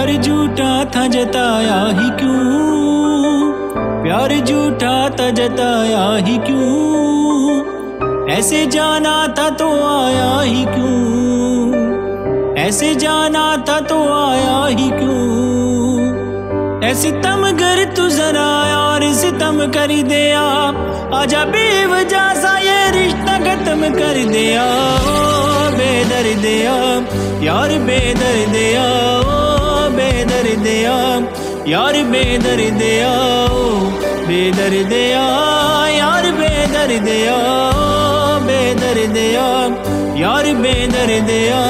प्यार झूठा था जताया ही क्यों, प्यार झूठा था जताया ही क्यों, ऐसे जाना था तो आया ही क्यों, ऐसे जाना था तो आया ही क्यों। ऐसे सितम गर तू जरा और सितम कर दिया, आजा बेवजह सा ये रिश्ता खत्म कर दिया। ओ बेदर्दिया यार बेदर्दिया, ओ बेदर्दिया यार बेदर्दिया, ओ बेदर्दिया यार बेदर्दिया, ओ बेदर्दिया यार बेदर्दिया।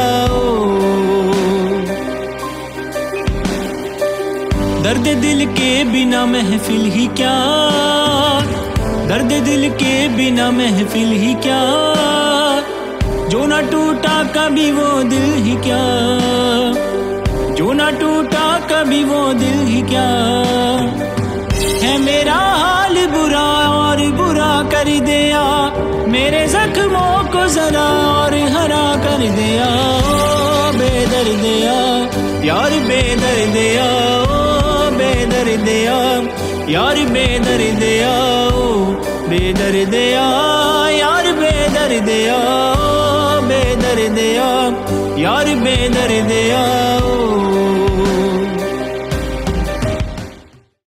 दर्द दिल के बिना महफिल ही क्या, दर्द दिल के बिना महफिल ही क्या, जो ना टूटा कभी वो दिल ही क्या, जो ना टूटा कभी वो दिल ही क्या। है मेरा हाल बुरा और बुरा कर दिया, मेरे जख्मों को जरा और हरा कर दिया। ओ बेदर्दिया यार बेदर्दिया, ओ बेदर्दिया यार बेदर्दिया, ओ बेदर्दिया यार बेदर्दिया, ओ बेदर्दिया यार बेदर्दिया।